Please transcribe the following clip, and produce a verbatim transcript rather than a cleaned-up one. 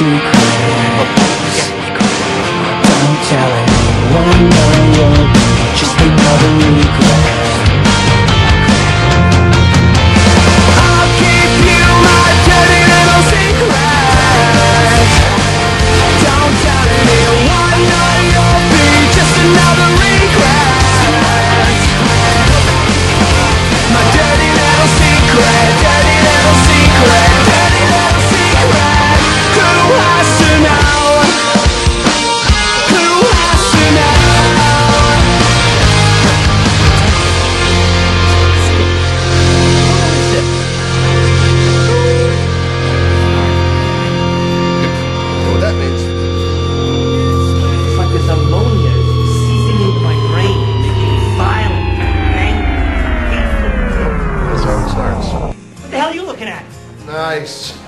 secret. Don't tell anyone, no, you'll be just another regret. I'll keep you my dirty little secret. Don't tell anyone, no, you'll be just another regret. My dirty little secret, dirty little secret, dirty little secret. Who has to know? Who has to What that means? It's like this ammonia is seizing into my brain, making me violent, angry, hateful. That's how it starts. What the hell are you looking at? Nice.